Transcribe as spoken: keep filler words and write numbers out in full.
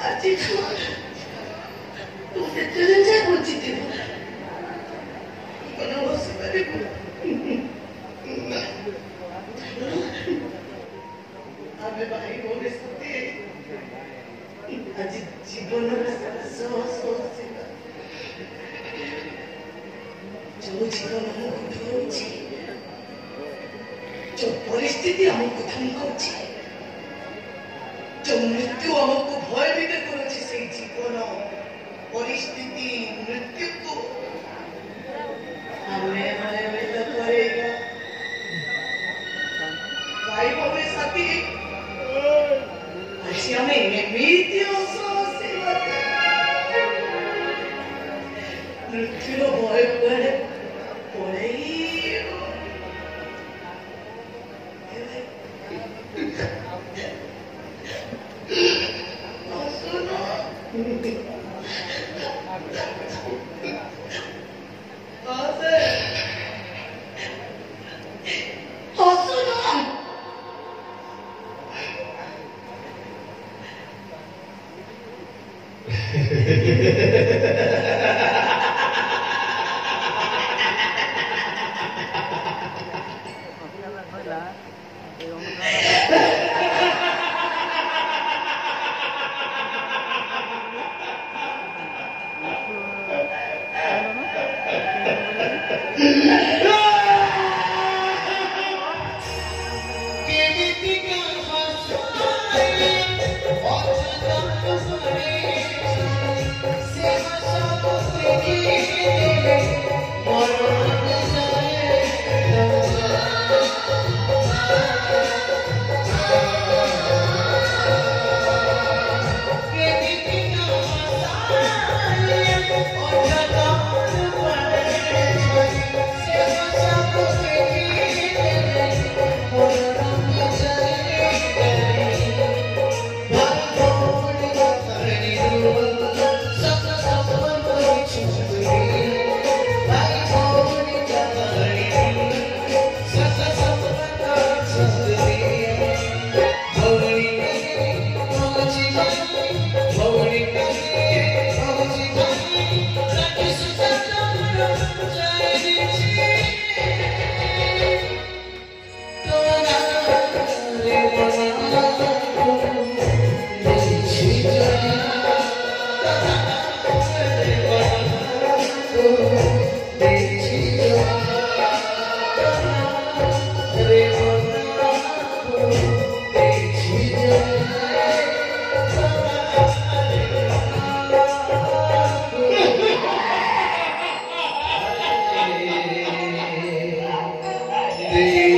아직 요새 들은 잘 못지지 이거는 무슨 말이고 아베 많이 모르겠을 때 아직 집어넣어 살았어 저 집어넣은 거 부러우지 저 परिस्थिति हमको धमकाउछि जो मृत्यु हमको भयभीत करुछि से जीवन परिस्थिति मृत्यु को हमें भयभीत करेगा भाई भाई साथी आज हमें एमिति सेवा मृत्यु भय करे पड़ेगी The